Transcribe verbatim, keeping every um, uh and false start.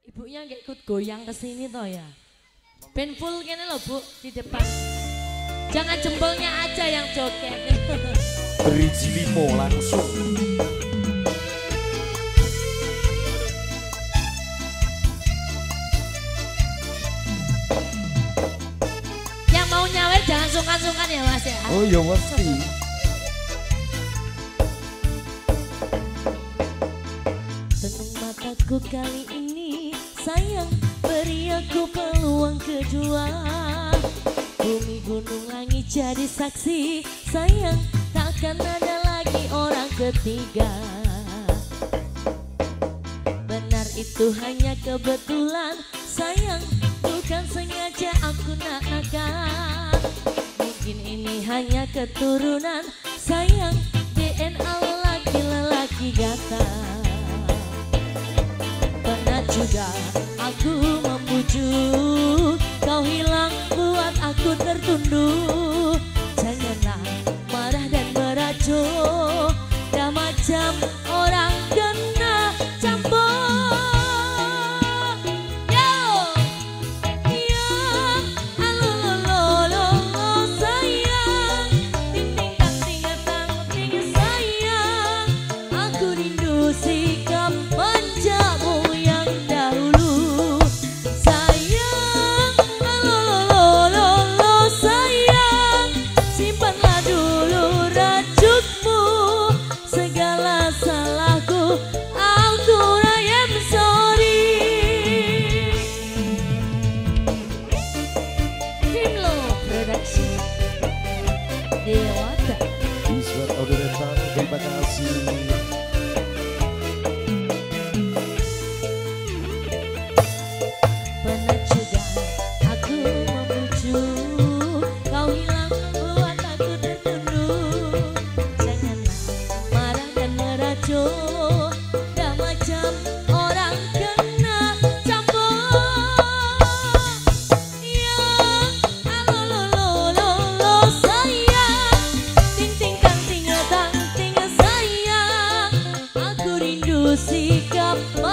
Ibunya nggak ikut goyang ke sini toh ya. Ben full kene loh Bu di depan. Jangan jempolnya aja yang joget. Beri limo langsung. Yang mau nyawer jangan sungkan-sungkan ya Mas ya. Oh ya mesti. Tenung mataku kali ini sayang, beri aku peluang kedua. Bumi gunung langit jadi saksi, sayang takkan ada lagi orang ketiga. Benar itu hanya kebetulan, sayang bukan sengaja aku nak nakal. Mungkin ini hanya keturunan, sayang D N A lelaki-lelaki gata. Pernah juga aku membujuk, kau hilang buat aku tertunduk. Janganlah marah dan merajuk, dah macam orang kena campur. Yo, yo, halo lo lo lo sayang, ting ting tang ting tang ting sayang, aku rindu sikap manjamu yang dahulu. Sayang, halo lo lo lo sayang, simpanlah dulu rajutmu. Segala salahku aku I am sorry. Timlo Production Dewata. Iswar Audio Retang, terima kasih. Pernah juga aku membujuk, kau hilang buat aku tertunduk. Janganlah marah dan merajuk, dah macam orang kena campur. Yang halo lo lo lo lo sayang, ting ting tang ting tang ting sayang, aku rindu sikap